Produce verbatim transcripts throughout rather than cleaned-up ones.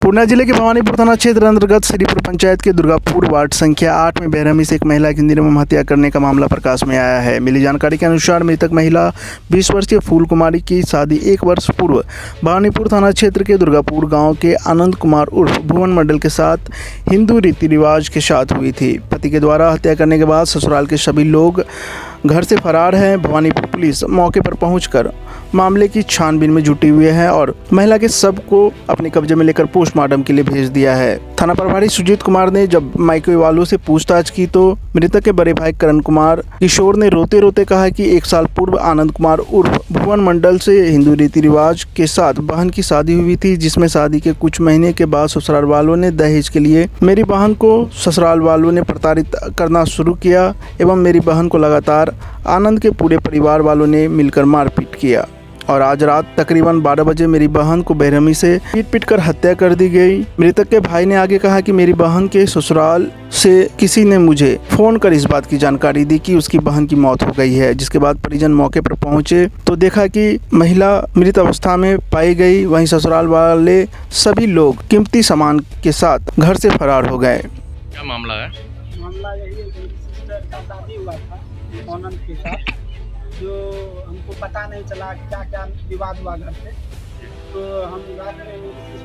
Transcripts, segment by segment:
पूर्णिया जिले के भवानीपुर थाना क्षेत्र अंतर्गत श्रीपुर पंचायत के दुर्गापुर वार्ड संख्या आठ में बेरहमी से एक महिला की निर्मम हत्या करने का मामला प्रकाश में आया है। मिली जानकारी के अनुसार मृतक महिला बीस वर्षीय फूल कुमारी की शादी एक वर्ष पूर्व भवानीपुर थाना क्षेत्र के दुर्गापुर गांव के आनंद कुमार उर्फ भुवन मंडल के साथ हिंदू रीति रिवाज के साथ हुई थी। पति के द्वारा हत्या करने के बाद ससुराल के सभी लोग घर से फरार हैं। भवानीपुर पुलिस मौके पर पहुंचकर मामले की छानबीन में जुटी हुई है और महिला के शव को अपने कब्जे में लेकर पोस्टमार्टम के लिए भेज दिया है। थाना प्रभारी सुजीत कुमार ने जब मायके वालों से पूछताछ की तो मृतक के बड़े भाई करण कुमार किशोर ने रोते रोते कहा कि एक साल पूर्व आनंद कुमार उर्फ भुवन मंडल से हिंदू रीति रिवाज के साथ बहन की शादी हुई थी, जिसमें शादी के कुछ महीने के बाद ससुराल वालों ने दहेज के लिए मेरी बहन को ससुराल वालों ने प्रताड़ित करना शुरू किया एवं मेरी बहन को लगातार आनंद के पूरे परिवार वालों ने मिलकर मारपीट किया और आज रात तकरीबन बारह बजे मेरी बहन को बेरहमी से पीट पीट कर हत्या कर दी गई। मृतक के भाई ने आगे कहा कि मेरी बहन के ससुराल से किसी ने मुझे फोन कर इस बात की जानकारी दी कि उसकी बहन की मौत हो गई है, जिसके बाद परिजन मौके पर पहुंचे तो देखा कि महिला मृत अवस्था में पाई गई। वहीं ससुराल वाले सभी लोग कीमती सामान के साथ घर से फरार हो गए। क्या मामला है? मामला यही है कि सिस्टर का शादी हुआ था आनंद के साथ, जो हमको पता नहीं चला क्या क्या विवाद हुआ घर पे। तो हम रात में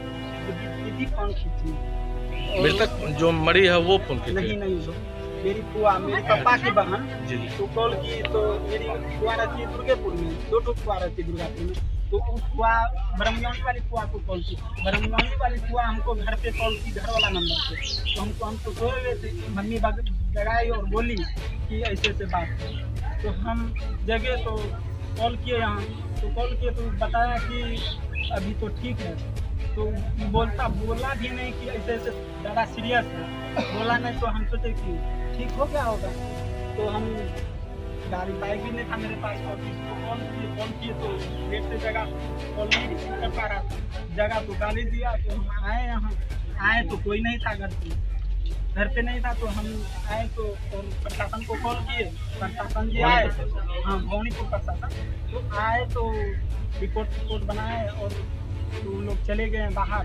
दीदी फोन की थी। मृतक जो मरी है वो फोन की? नहीं नहीं वो मेरी बुआ, मेरे पापा की बहन तो कॉल की। तो मेरी बुआ रहती है दुर्गापुर में, दो ठो बुआ रहती है दुर्गापुर में। तो उस बुआ ब्रह्मयानी वाली बुआ को कॉल की। ब्रह्मयानी वाली बुआ हमको घर पे कॉल की, घर वाला नंबर पे। तो हमको हम तो सो रहे थे, मम्मी जगाई और बोली कि ऐसे ऐसे बात। तो हम जगह तो कॉल किए यहाँ, तो कॉल किए तो बताया कि अभी तो ठीक है। तो बोलता बोला भी नहीं कि ऐसे ऐसे ज़्यादा सीरियस है, बोला नहीं। तो हम सोचे कि ठीक हो गया होगा। तो हम गाड़ी बाइक भी नहीं था मेरे पास और किसको कॉल किए कॉल किए तो गेट से जगह कॉल नहीं रिसीव कर पा रहा था, जगह तो गाली दिया। तो हम आए यहाँ, आए तो कोई नहीं था घर पे, घर पे नहीं था। तो हम आए तो प्रशासन को कॉल किए, प्रशासन जी आए। हाँ, भवानीपुर प्रशासन तो आए तो रिपोर्ट रिपोर्ट बनाए और तो वो लोग चले गए बाहर।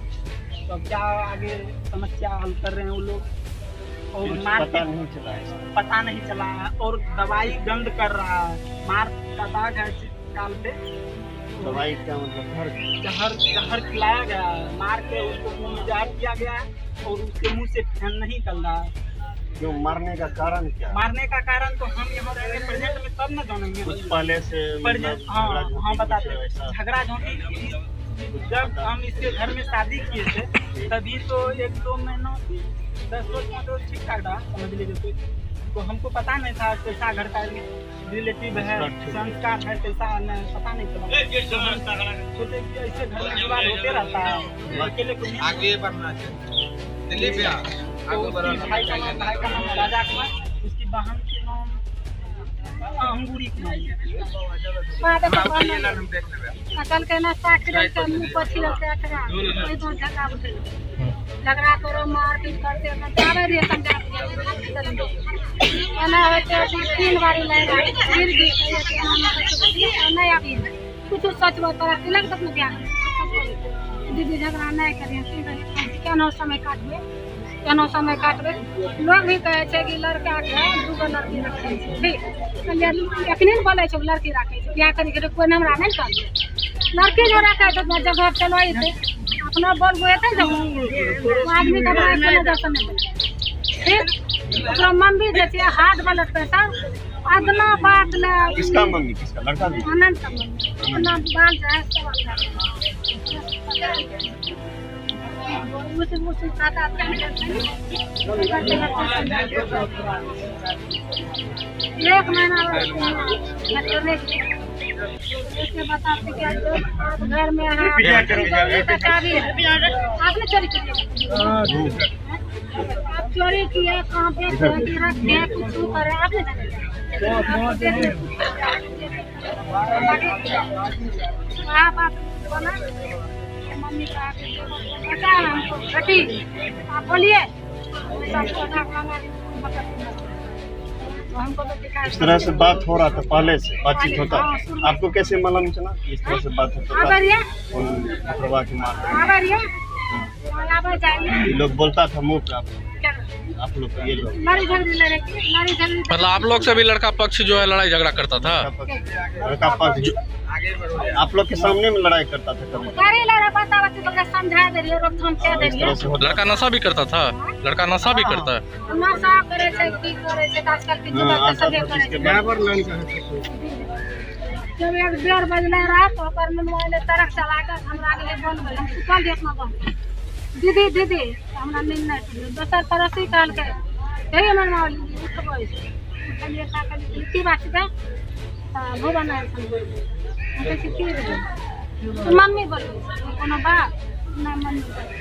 तो क्या आगे समस्या हल कर रहे हैं वो लोग। और मार पता नहीं चला है, पता नहीं चला है। और दवाई गंद कर रहा है, मार का दाग है काल पे। दवाई का मतलब जहर जहर खिलाया गया है, मार के उसको मुँह में जहर किया गया है और उसके मुंह से फैन नहीं निकल रहा है। क्यों मारने का कारण क्या? मारने का कारण तो हम यहाँ रहेंगे प्रेजेंट में तब न जानेंगे। कुछ पहले से प्रेजेंट हाँ हाँ बताते झगड़ा झोंकी। जब हम इसके घर में शादी किए थे तभी तो एक दो महीनों दस रोज में तो ठीक ठाक रहा, समझ लीजिए। तो हमको पता नहीं था कैसा घर का रिलेटिव है, संस्कार है, कैसा पता नहीं चला। सोचे कि ऐसे घर में विवाद होते रहता है, अकेले को आगे बढ़ना चाहिए। दिल्ली पे भाई का नाम भाई का नाम राजा कुमार, उसकी बहन के नाम अंगूरी कुमार। कल के नाश्ता के मुंह पर छिड़क के अटका कोई तो झगड़ा उठे झगड़ा करो मारपीट करते जावे रे समझा एना होते तीन बारी लगा फिर भी नहीं आबी कुछ सच बता तिलक तक में ध्यान दीदी झगड़ा नहीं करिए केनो समय काटबे केनो समय काटबे। लोग भी कहे छे कि लड़का के दूगो लड़की रखे छै, ठीक एखने बोले छै लड़की रखे छै, बियाह करी के कोई हमरा नहीं कहले। लड़की जो रखे तो जगह चलो थे अपना बोल गए थे जब आदमी का नजर से नहीं ठीक। ओकरा मम्मी जे छै हाथ बलट पे सब अदना बात ले। किसका मम्मी? किसका? लड़का भी? आनंद का मम्मी अपना बाल है मुझे मुझे खाता एक महीना इसके बताते क्या घर में आपने चोरी की? आप चोरी किए कहाँ पे रख दिया कुछ करे आपने आप बोला मम्मी का पता है हमको घटी आप बोलिए इस तरह से बात हो रहा था, पहले से बातचीत होता। आपको कैसे मालूम चला इस तरह से बात होता? आ हो जाएंगे। ये लोग बोलता था मुँह पे आप क्या आप लोग ये लोग लड़ी झगड़ी लड़े लड़ी झगड़ी मतलब आप लोग से भी लड़का पक्ष जो है लड़ाई झगड़ा करता था? लड़का पक्ष आप लोग के सामने में लड़ाई करता था कभी? गाड़ी लड़ा पता बच्चे तो समझा दे रही है, रोकथाम क्या दे इस रही तरह है। से होता लड़का नशा भी करता था? लड़का नशा भी करता है? नशा करे छै की करे छै आजकल के युवा हाँ, के सबे आजकल करे इसके छै। बराबर लाइन का है। जब एक डेढ़ बजले रात ओकर मोबाइल तरक चला के हमरा के बंद भेल, हम सुतल रही अपना बंद। दीदी दीदी हमरा नींद नहीं खुलल, दोसर पड़ोसी कहल के हे हमर मावली उठबै छै, उठलिए का कहली लिट्टी बाटी दे त भुवन है सन बोल हम कहै छी की रे मम्मी बोल कोनो बात ना मम्मी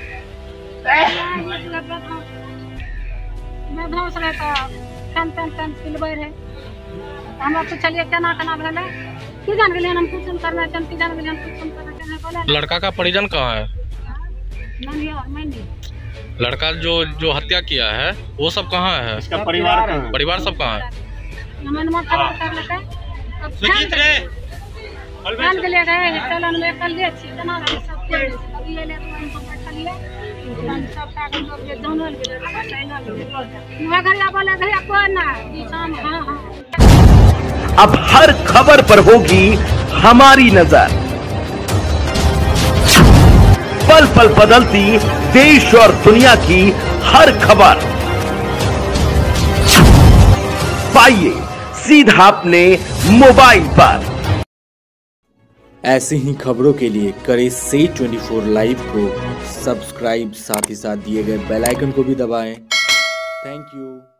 मैं धौस रहे तो फैन फैन फैन पिलबै रहे। हमरा पूछलिए केना केना भेलै, की जान गेलिए हम कुछ करना चाहते, की जान गेलिए हम कुछ करना चाहते बोले लड़का का परिजन कहाँ है? नहीं और मैं नहीं लड़का जो जो हत्या किया है वो सब कहाँ है? इसका परिवार कहाँ है? परिवार सब कहाँ है? हमन मत खबर कर लेते अब सुजीत रे जान के लिए गए चलन में कर लिए छी केना रे सब के अभी ले ले तो बैठलिए हम सब कागज लोग जे दोनों ले साइना ले मगर या बोले भैया कोई ना ई शाम हां हां अब हर खबर पर होगी हमारी नजर। पल पल बदलती देश और दुनिया की हर खबर पाइए सीधा अपने मोबाइल पर। ऐसी ही खबरों के लिए करें से ट्वेंटी फोर लाइव को सब्सक्राइब, साथ ही साथ दिए गए बेल आइकन को भी दबाएं। Thank you.